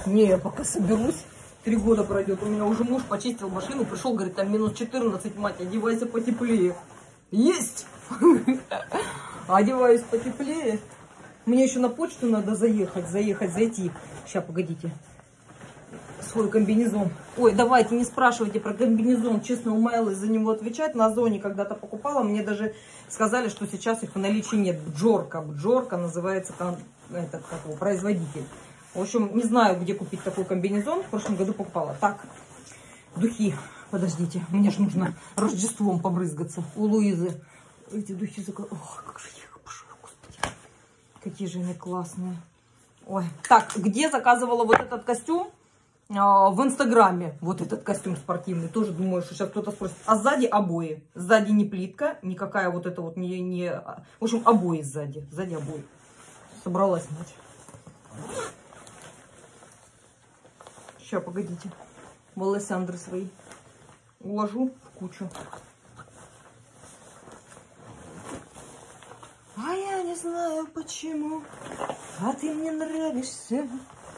Не, я пока соберусь. 3 года пройдет. У меня уже муж почистил машину, пришел, говорит, там минус 14, мать, одевайся потеплее. Есть! Одеваюсь потеплее. Мне еще на почту надо зайти. Сейчас, погодите. Свой комбинезон. Ой, давайте, не спрашивайте про комбинезон. Честно, умаялась за него отвечать. На Озоне когда-то покупала. Мне даже сказали, что сейчас их в наличии нет. Бджорка. Бджорка называется этот, как его, производитель. В общем, не знаю, где купить такой комбинезон. В прошлом году покупала. Так, духи. Подождите, мне же нужно Рождеством побрызгаться. У Луизы эти духи заказывала. Ох, как же я их обожаю, господи. Какие же они классные. Ой. Так, где заказывала вот этот костюм? В Инстаграме. Вот этот костюм спортивный. Тоже думаю, что сейчас кто-то спросит. А сзади обои. Сзади не плитка. Никакая вот это вот не... В общем, обои сзади. Сзади обои. Собралась ночь. Сейчас, погодите. Волосяндры свои уложу в кучу. А я не знаю почему, а ты мне нравишься.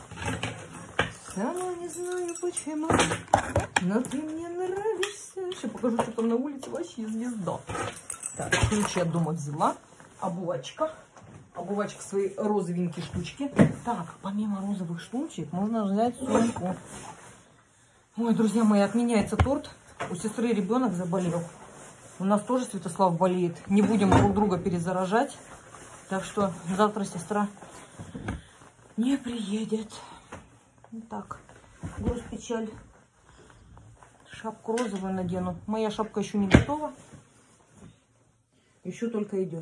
Сама не знаю почему, но ты мне нравишься. Сейчас покажу, что там на улице вообще звезда. Так, ключи от дома взяла. Обувачка. Обувачка свои розовенькие штучки. Так, помимо розовых штучек можно взять сумку. Ой, друзья мои, отменяется торт. У сестры ребенок заболел. У нас тоже Святослав болеет. Не будем друг друга перезаражать. Так что завтра сестра не приедет. Вот так. Груз печаль. Шапку розовую надену. Моя шапка еще не готова. Еще только идет.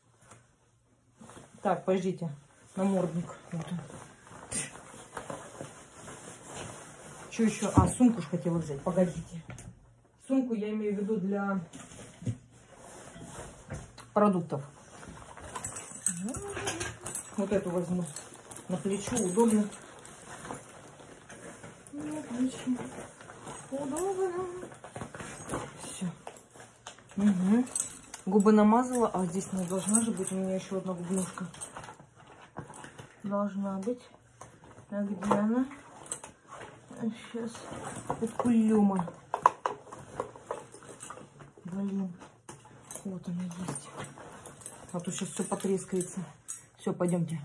Так, подождите. Намордник. Вот он. Что еще? А, сумку же хотела взять. Погодите. Сумку я имею в виду для продуктов. Вот эту возьму. На плечо удобно. На плечо удобно. Все. Угу. Губы намазала. А здесь не должна же быть. У меня еще одна губнушка. Должна быть. А где она? Сейчас. Вот кулема. Блин. Вот она есть. А то сейчас все потрескается. Все, пойдемте.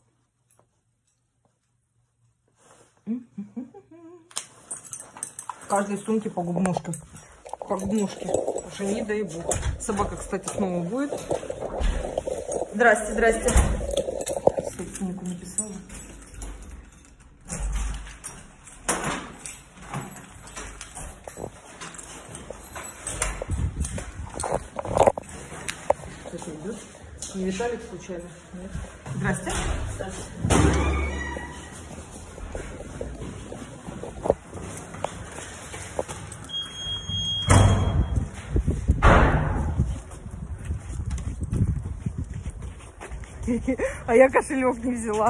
В каждой сумке по губнушке. По губнушке. Уже не дай бог. Собака, кстати, снова будет. Здрасте, здрасте. Собственнику написала. Кто-то идет. Не Виталик случайно? Нет. Здрасте. А я кошелек не взяла.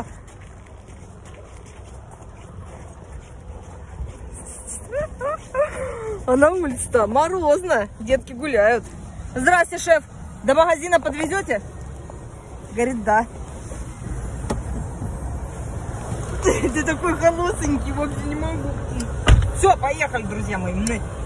А на улице-то морозно. Детки гуляют. Здрасте, шеф. До магазина подвезете? Говорит, да. Ты такой холосенький, вообще не могу. Все, поехали, друзья мои.